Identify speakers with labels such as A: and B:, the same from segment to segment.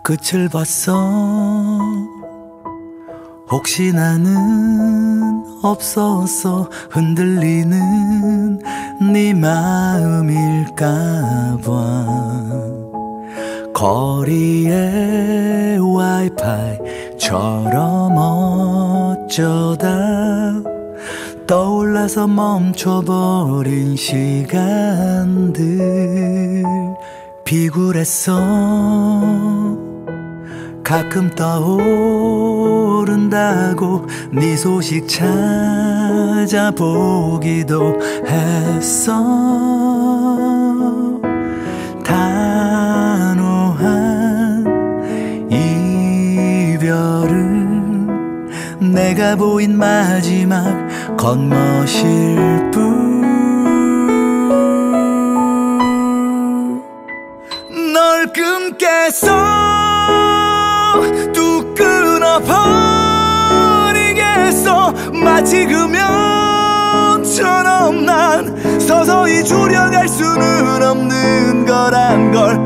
A: 끝을 봤어. 혹시 나는 없었어. 흔들리는 네 마음일까봐. 거리의 와이파이처럼 어쩌다 떠올라서 멈춰버린 시간들. 비굴했어. 가끔 떠오른다고 네 소식 찾아보기도 했어. 단호한 이별은 내가 보인 마지막 겉멋일 뿐. 널 끊겠어. 뚝 끊어버리겠어. 마치 금연처럼 난 서서히 줄여갈 수는 없는 거란 걸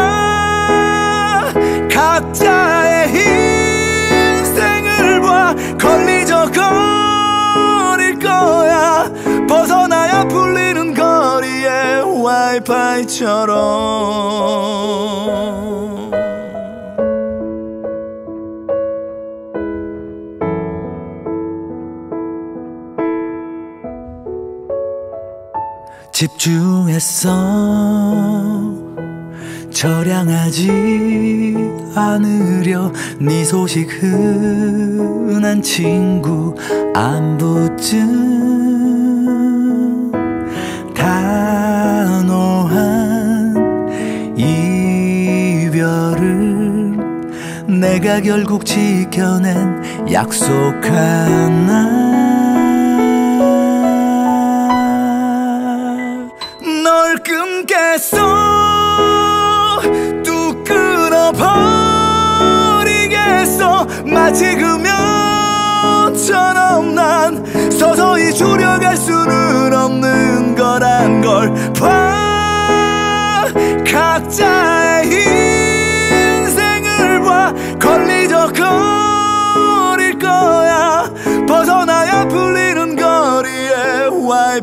A: 봐. 각자의 인생을 봐. 걸리적거릴 거야. 벗어나야 풀리는 거리의 와이파이처럼. 집중했어. 저량하지 않으려 네 소식 흔한 친구 안부쯤. 단호한 이별은 내가 결국 지켜낸 약속 하나. 널 끊겠어. 뚝 끊어버리겠어. 마치 금연처럼 난 서서히 줄여갈 수는 없는 거란 걸 봐. 각자의 인생을 봐. 걸리적거릴 거야. 벗어나야 풀리는 거리의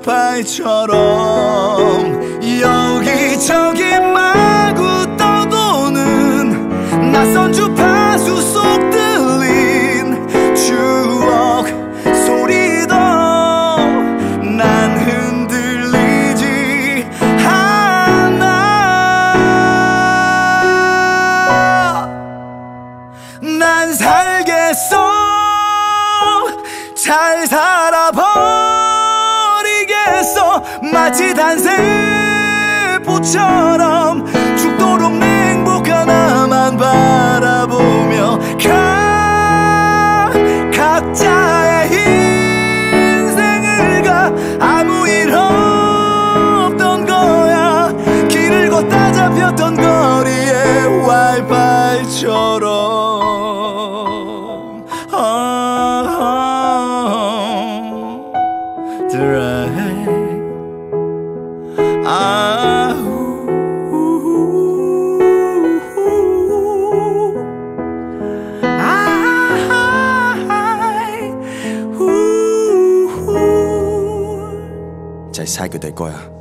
A: 와이파이처럼. 여기저기 마구 떠도는 낯선 주파수 속 들린 추억 소리도 난 흔들리지 않아. 난 살겠어. 잘 살아버리겠어. 마치 단세포처럼 죽도록 내 행복 하나만 바라보며 가. 각자의 인생을 가. 아무 일 없던 거야. 길을 걷다 잡혔던 거리의 와이파이처럼. 잘 살게 될 거야.